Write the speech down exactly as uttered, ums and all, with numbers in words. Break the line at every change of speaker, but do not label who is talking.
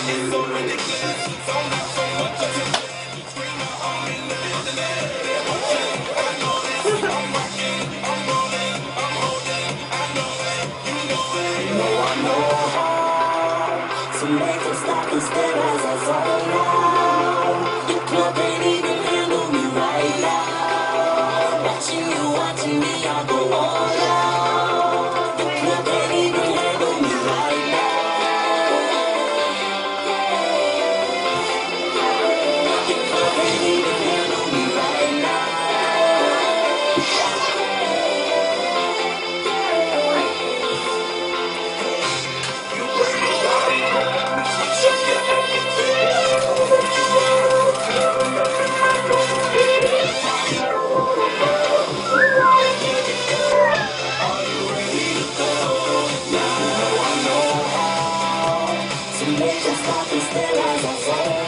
So make them stop and stare as I fall down. The club can't even handle me right now. Watching you, watching me, I go all out. The club can't even handle me right now. The club can't even handle me right now. Make them stop and stare as I fall.